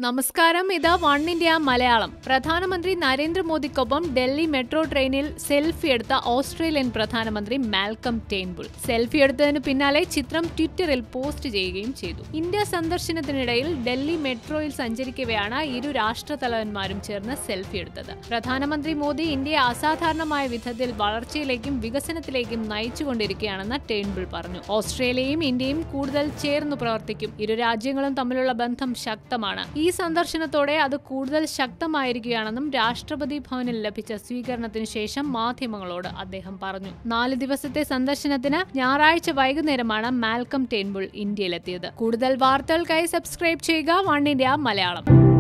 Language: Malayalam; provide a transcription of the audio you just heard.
നമസ്കാരം, ഇത് വൺ ഇന്ത്യ മലയാളം. പ്രധാനമന്ത്രി നരേന്ദ്രമോദിക്കൊപ്പം ഡൽഹി മെട്രോ ട്രെയിനിൽ സെൽഫി എടുത്ത ഓസ്ട്രേലിയൻ പ്രധാനമന്ത്രി മാൽക്കം ടേൺബുൾ. സെൽഫി എടുത്തതിനു പിന്നാലെ ചിത്രം ട്വിറ്ററിൽ പോസ്റ്റ് ചെയ്യുകയും ചെയ്തു. ഇന്ത്യ സന്ദർശനത്തിനിടയിൽ ഡൽഹി മെട്രോയിൽ സഞ്ചരിക്കവെയാണ് ഇരു രാഷ്ട്രതലവന്മാരും ചേർന്ന് സെൽഫി എടുത്തത്. പ്രധാനമന്ത്രി മോദി ഇന്ത്യയെ അസാധാരണമായ വിധത്തിൽ വളർച്ചയിലേക്കും വികസനത്തിലേക്കും നയിച്ചുകൊണ്ടിരിക്കുകയാണെന്ന് ടേൺബുൾ പറഞ്ഞു. ഓസ്ട്രേലിയയും ഇന്ത്യയും കൂടുതൽ ചേർന്നു പ്രവർത്തിക്കും. ഇരു രാജ്യങ്ങളും തമ്മിലുള്ള ബന്ധം ശക്തമാണ്. ഈ സന്ദർശനത്തോടെ അത് കൂടുതൽ ശക്തമായിരിക്കുകയാണെന്നും രാഷ്ട്രപതി ഭവനിൽ ലഭിച്ച സ്വീകരണത്തിന് ശേഷം മാധ്യമങ്ങളോട് അദ്ദേഹം പറഞ്ഞു. 4 ദിവസത്തെ സന്ദർശനത്തിന് ഞായറാഴ്ച വൈകുന്നേരമാണ് മാൽക്കം ടേൺബുൾ ഇന്ത്യയിലെത്തിയത്. കൂടുതൽ വാർത്തകൾക്കായി സബ്സ്ക്രൈബ് ചെയ്യുക വൺ ഇന്ത്യ മലയാളം.